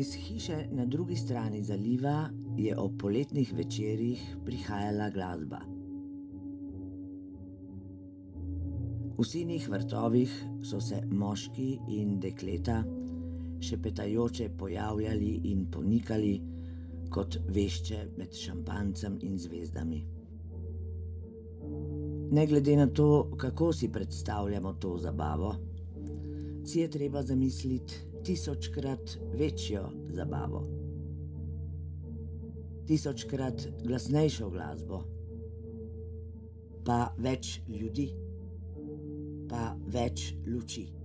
Iz hiše na drugi strani zaliva je ob poletnih večerih prihajala glasba. V sinih vrtovih so se moški in dekleta šepetajoče pojavljali in ponikali kot vešče med šampanjcem in zvezdami. Ne glede na to, kako si predstavljamo to zabavo, si je treba zamisliti 1000-krat večjo zabavo. 1000-krat glasnejšo glasbo, pa več ljudi, pa več luči.